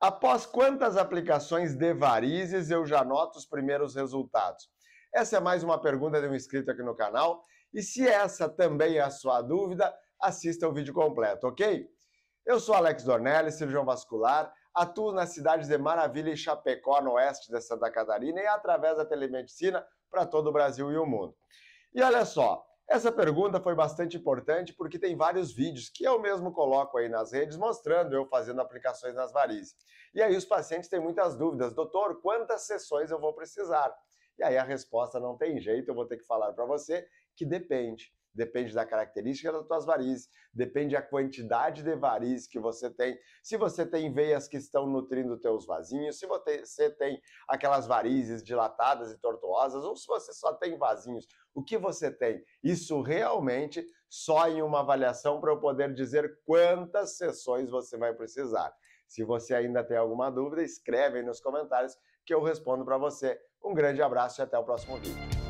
Após quantas aplicações de varizes eu já noto os primeiros resultados? Essa é mais uma pergunta de um inscrito aqui no canal. E se essa também é a sua dúvida, assista o vídeo completo, ok? Eu sou Alex Dornelli, cirurgião vascular, atuo nas cidades de Maravilha e Chapecó, no oeste de Santa Catarina, e através da telemedicina para todo o Brasil e o mundo. E olha só, essa pergunta foi bastante importante porque tem vários vídeos que eu mesmo coloco aí nas redes mostrando eu fazendo aplicações nas varizes. E aí os pacientes têm muitas dúvidas. Doutor, quantas sessões eu vou precisar? E aí a resposta não tem jeito, eu vou ter que falar para você que depende. Depende da característica das tuas varizes, depende da quantidade de varizes que você tem, se você tem veias que estão nutrindo teus vasinhos, se você tem aquelas varizes dilatadas e tortuosas, ou se você só tem vasinhos, o que você tem? Isso realmente só em uma avaliação para eu poder dizer quantas sessões você vai precisar. Se você ainda tem alguma dúvida, escreve aí nos comentários que eu respondo para você. Um grande abraço e até o próximo vídeo.